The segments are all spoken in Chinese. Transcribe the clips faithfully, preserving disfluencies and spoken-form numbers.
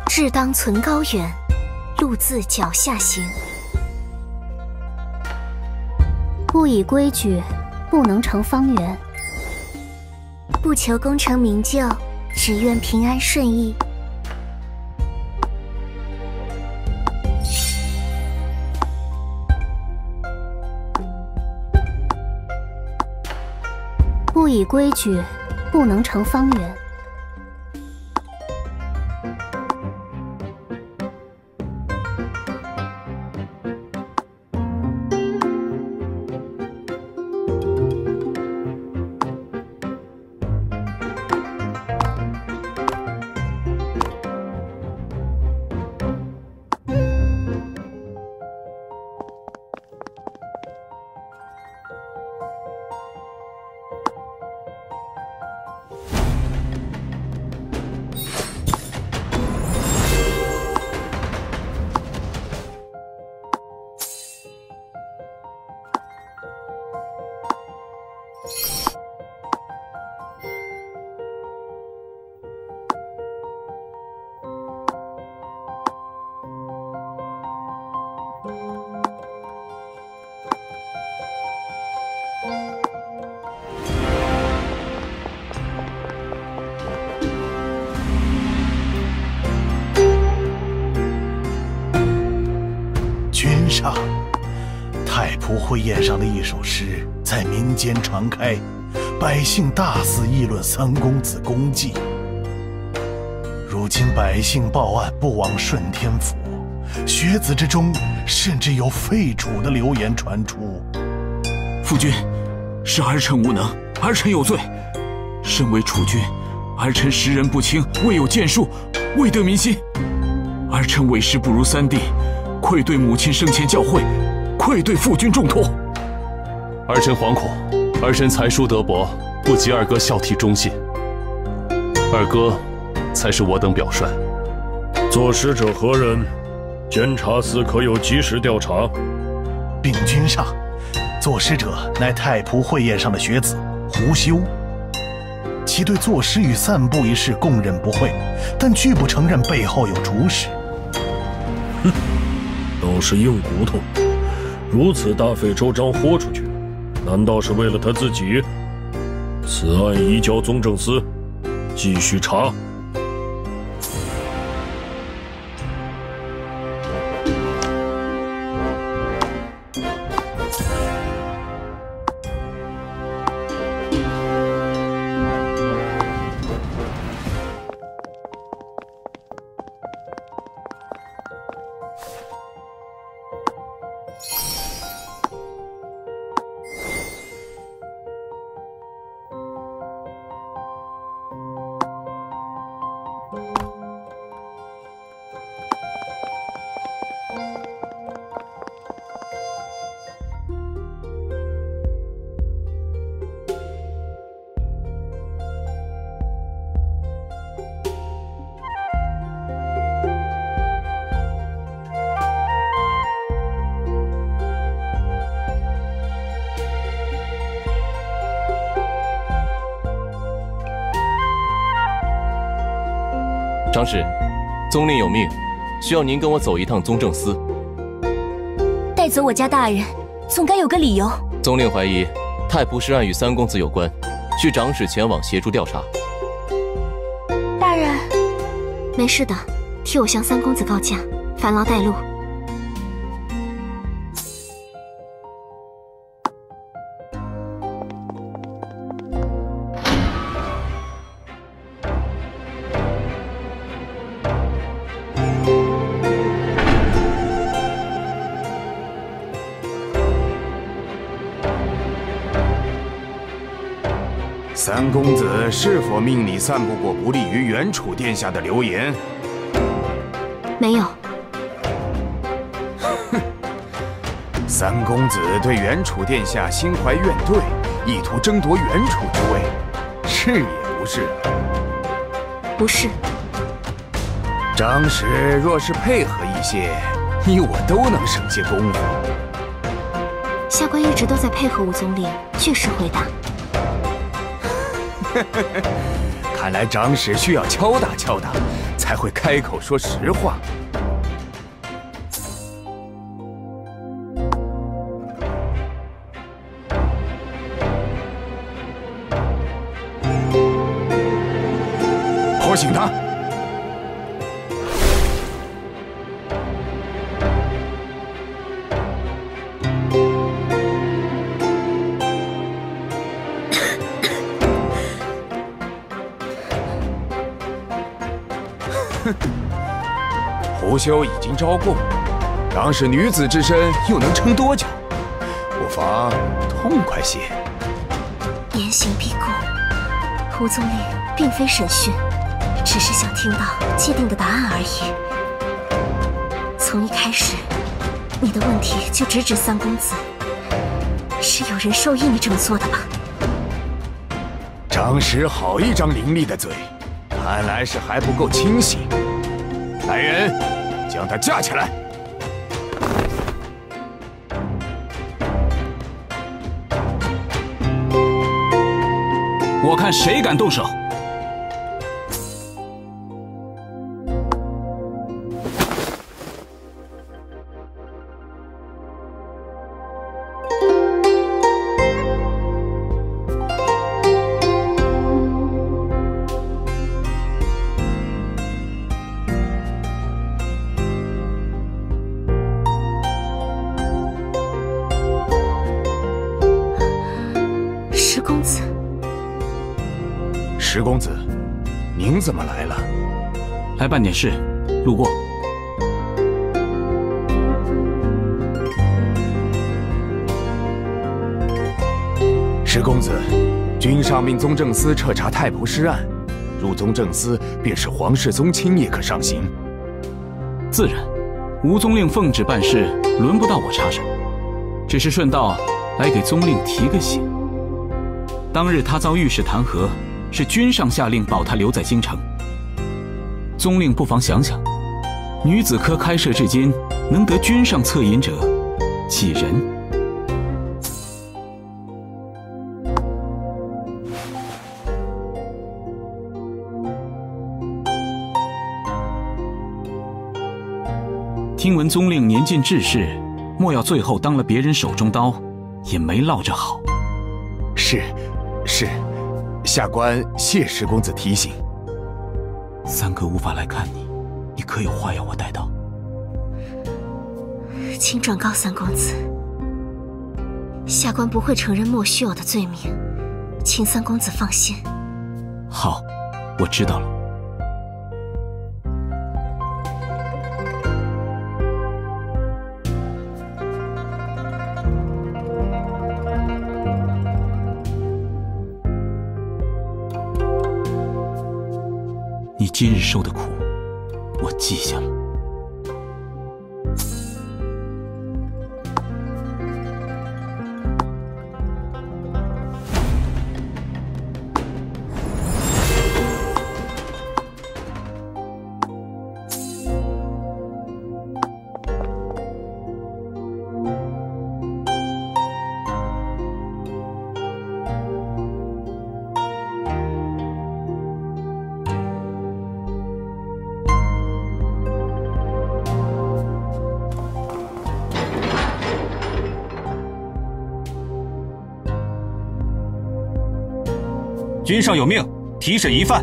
志当存高远，路自脚下行。不以规矩，不能成方圆。不求功成名就，只愿平安顺意。不以规矩，不能成方圆。 君上，太仆会宴上的一首诗在民间传开，百姓大肆议论三公子功绩。如今百姓报案不往顺天府，学子之中甚至有废楚的流言传出。 夫君，是儿臣无能，儿臣有罪。身为储君，儿臣识人不清，未有建树，未得民心。儿臣为师不如三弟，愧对母亲生前教诲，愧对父君重托。 儿臣惶恐，儿臣才疏德薄，不及二哥孝悌忠信。二哥才是我等表率。 作诗者何人？监察司可有及时调查？ 禀君上，作诗者乃太仆会宴上的学子胡修，其对作诗与散步一事供认不讳，但拒不承认背后有主使。 哼，都是硬骨头，如此大费周章豁出去，难道是为了他自己？此案移交宗正司，继续查。 长史，宗令有命，需要您跟我走一趟宗正司。 带走我家大人，总该有个理由。 宗令怀疑太仆诗案与三公子有关，需长史前往协助调查。 大人，没事的，替我向三公子告假，烦劳带路。 三公子是否命你散布过不利于袁楚殿下的流言？ 没有。 哼，三公子对袁楚殿下心怀怨怼，意图争夺袁楚之位，是也不是？ 不是。 长史若是配合一些，你我都能省些功夫。 下官一直都在配合吴总理，据实回答。 看来长史需要敲打敲打，才会开口说实话。拖醒他！胡修已经招供，长史女子之身又能撑多久？不妨痛快些。 严刑逼供，胡宗令并非审讯，只是想听到既定的答案而已。从一开始，你的问题就直指三公子，是有人授意你这么做的吧？ 长史好一张伶俐的嘴，看来是还不够清醒。来人，将他架起来！ 我看谁敢动手！ 石公子， 石公子，您怎么来了？ 来办点事，路过。 石公子，君上命宗正司彻查太仆失案，入宗正司便是皇室宗亲也可上刑。 自然，吴宗令奉旨办事，轮不到我插手，只是顺道来给宗令提个醒。当日他遭御史弹劾，是君上下令保他留在京城。宗令不妨想想，女子科开设至今，能得君上恻隐者几人？听闻宗令年近志士，莫要最后当了别人手中刀，也没落着好。 是，是，下官谢石公子提醒。 三哥无法来看你，你可有话要我带到？ 请转告三公子，下官不会承认莫须有的罪名，请三公子放心。 好，我知道了。你今日受的苦，我记下了。 君上有命，提审疑犯。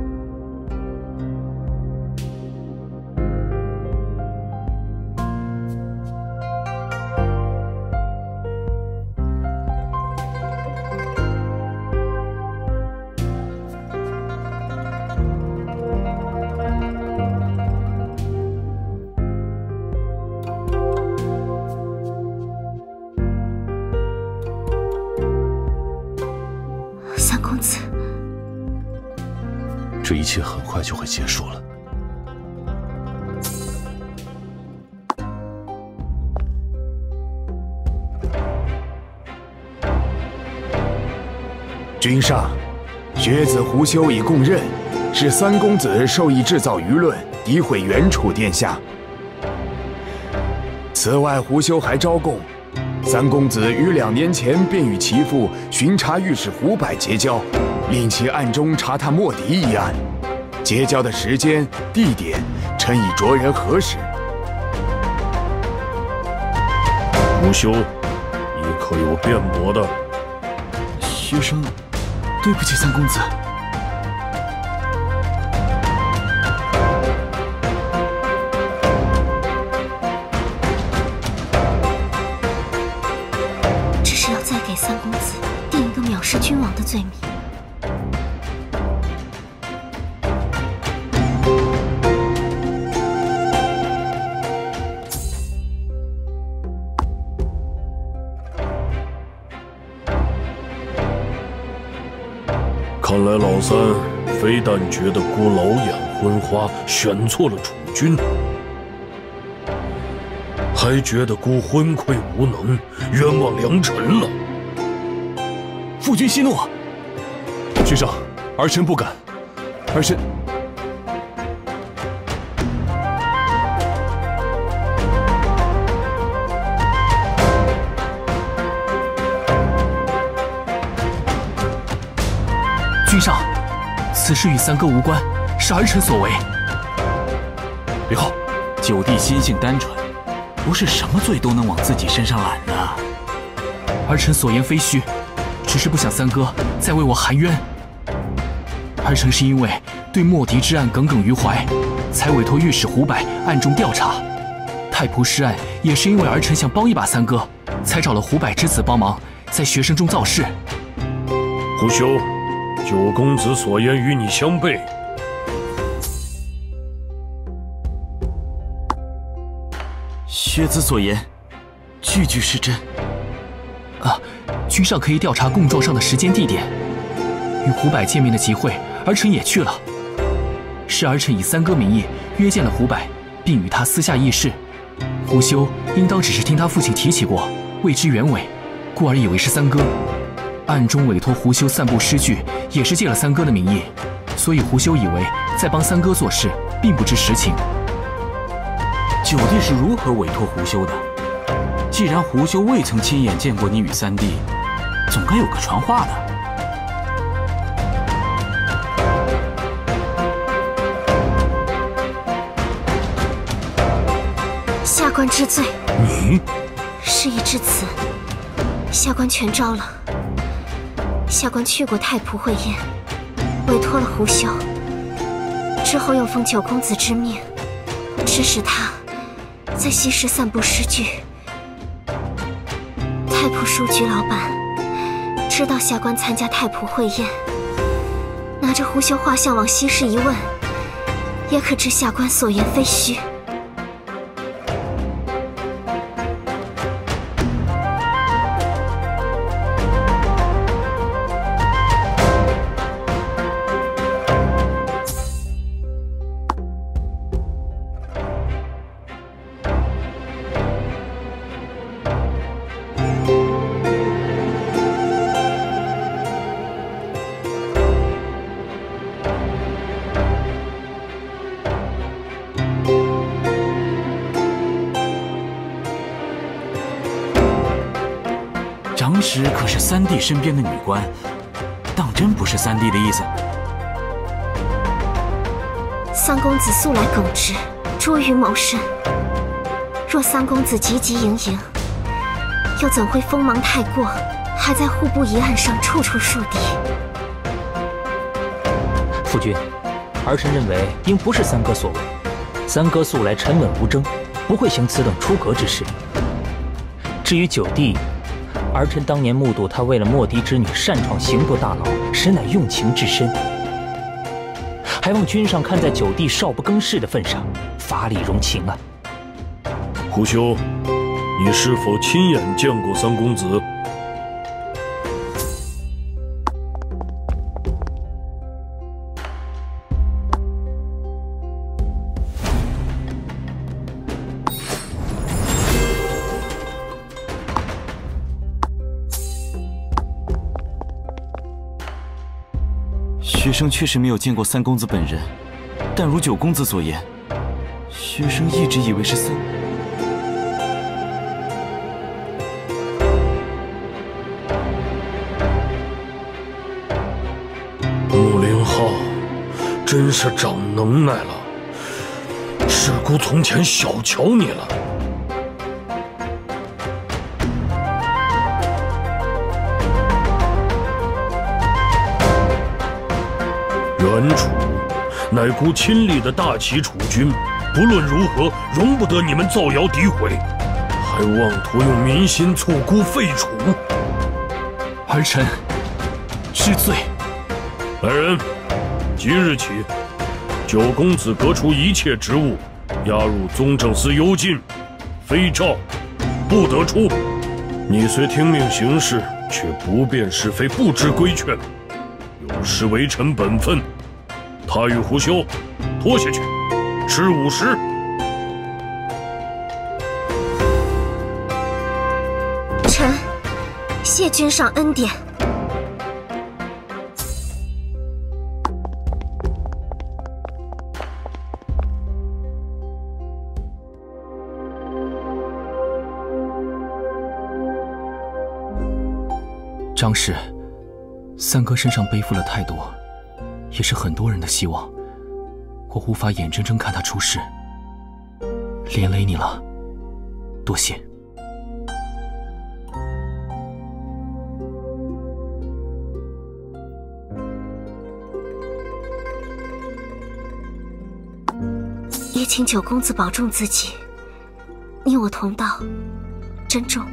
三公子， 这一切很快就会结束了。 君上，学子胡修已供认，是三公子授意制造舆论，诋毁元楚殿下。此外，胡修还招供，三公子于两年前便与其父巡查御史胡柏结交， 令其暗中查探莫敌一案，结交的时间、地点，臣已着人核实。 胡修，你可有辩驳的？ 学生对不起三公子。 只是要再给三公子定一个藐视君王的罪名。 看来老三非但觉得孤老眼昏花，选错了储君，还觉得孤昏聩无能，冤枉良臣了。 父君息怒， 君上，儿臣不敢，儿臣。 君上，此事与三哥无关，是儿臣所为。 别号， 九弟心性单纯，不是什么罪都能往自己身上揽的。儿臣所言非虚，只是不想三哥再为我含冤。儿臣是因为对莫敌之案耿耿于怀，才委托御史胡柏暗中调查。太仆失案也是因为儿臣想帮一把三哥，才找了胡柏之子帮忙，在学生中造势。 胡修。九公子所言与你相悖。 薛子所言，句句是真。啊，君上可以调查供状上的时间地点。与胡柏见面的集会，儿臣也去了。是儿臣以三哥名义约见了胡柏，并与他私下议事。胡修应当只是听他父亲提起过，未知原委，故而以为是三哥。暗中委托胡修散布诗句，也是借了三哥的名义，所以胡修以为在帮三哥做事，并不知实情。九弟是如何委托胡修的？既然胡修未曾亲眼见过你与三弟，总该有个传话的。 下官知罪。 你事已至此，下官全招了。下官去过太仆会宴，委托了胡修，之后又奉九公子之命，指使他在西市散布诗句。太仆书局老板知道下官参加太仆会宴，拿着胡修画像往西市一问，也可知下官所言非虚。 长史可是三弟身边的女官，当真不是三弟的意思？ 三公子素来耿直，拙于谋生。若三公子汲汲营营，又怎会锋芒太过，还在户部一案上处处树敌？ 夫君，儿臣认为应不是三哥所为。三哥素来沉稳无争，不会行此等出格之事。至于九弟，儿臣当年目睹他为了莫敌之女擅闯刑部大牢，实乃用情至深。还望君上看在九弟少不更事的份上，法理容情啊。 胡修，你是否亲眼见过三公子？ 学生确实没有见过三公子本人，但如九公子所言，学生一直以为是三。 真是长能耐了，师姑从前小瞧你了。袁楚乃姑亲历的大齐楚军，不论如何，容不得你们造谣诋毁，还妄图用民心促孤废楚。 儿臣知罪。 来人，即日起，九公子革除一切职务，押入宗正司幽禁，非诏不得出。你虽听命行事，却不辨是非，不知规劝，有失为臣本分。他与胡修，拖下去，吃午食。 臣谢君上恩典。 张氏，三哥身上背负了太多，也是很多人的希望，我无法眼睁睁看他出事，连累你了，多谢。 也请九公子保重自己，你我同道，珍重。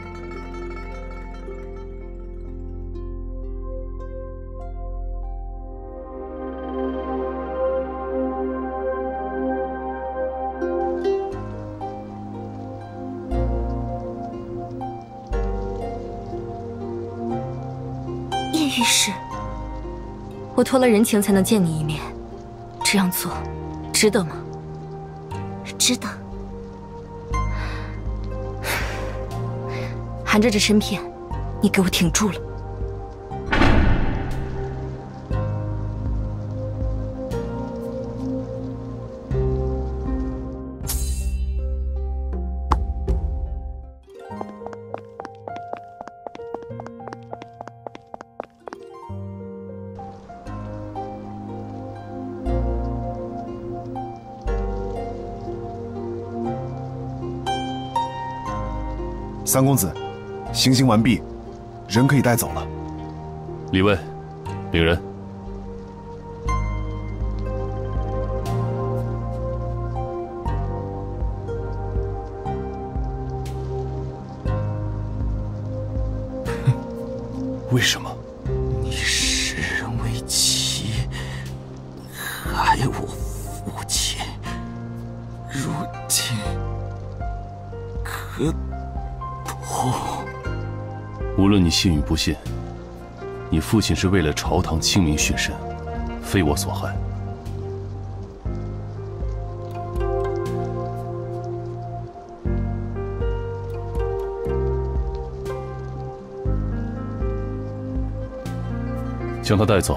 叶御史， 我托了人情才能见你一面，这样做值得吗？ 值得。 含着这身片，你给我挺住了。 三公子，行刑完毕，人可以带走了。 李卫，领人。 为什么？ 你视人为妻，害我父亲，如今可痛。 无论你信与不信，你父亲是为了朝堂清明殉身，非我所害。将他带走。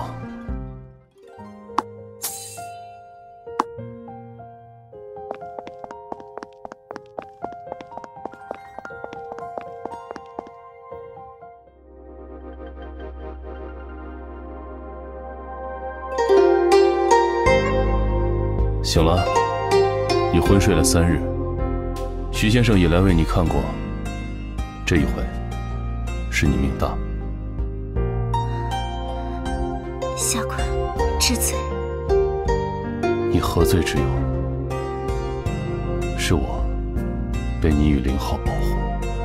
醒了，你昏睡了三日，徐先生也来为你看过。这一回，是你命大。 下官知罪。 你何罪之有？是我被你与凌浩保护。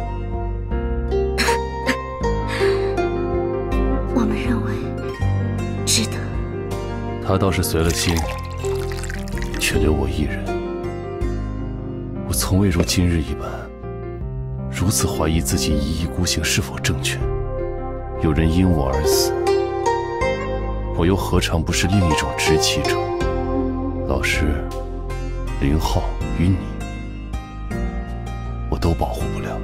我们认为值得。 他倒是随了心，却留我一人。我从未如今日一般，如此怀疑自己一意孤行是否正确。有人因我而死，我又何尝不是另一种执棋者？老师、凌浩与你，我都保护不了。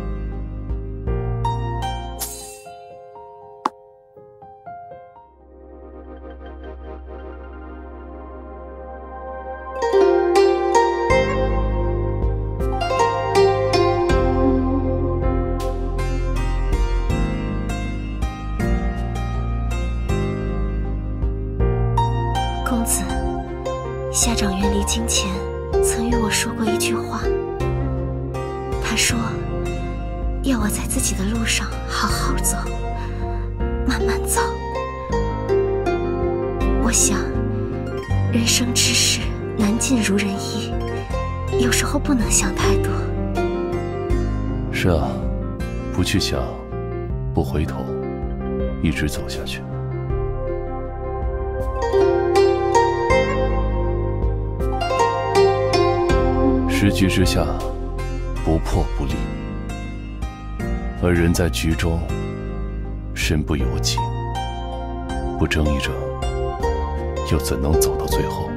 公子， 夏长远离京前曾与我说过一句话，他说要我在自己的路上好好走，慢慢走。我想人生之事难尽如人意，有时候不能想太多。 是啊，不去想，不回头，一直走下去。时局之下，不破不立。而人在局中，身不由己，不争一争，又怎能走到最后？